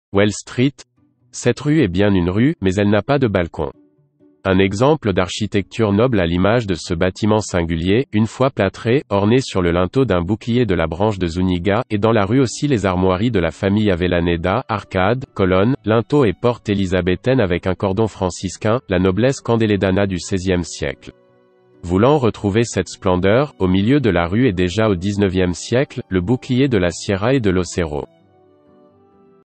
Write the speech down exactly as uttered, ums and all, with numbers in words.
Well Street. Cette rue est bien une rue, mais elle n'a pas de balcon. Un exemple d'architecture noble à l'image de ce bâtiment singulier, une fois plâtré, orné sur le linteau d'un bouclier de la branche de Zúñiga, et dans la rue aussi les armoiries de la famille Avellaneda, arcades, colonnes, linteaux et portes élisabéthaines avec un cordon franciscain, la noblesse candélédana du seizième siècle. Voulant retrouver cette splendeur, au milieu de la rue et déjà au dix-neuvième siècle, le bouclier de la Sierra et de l'Ocero.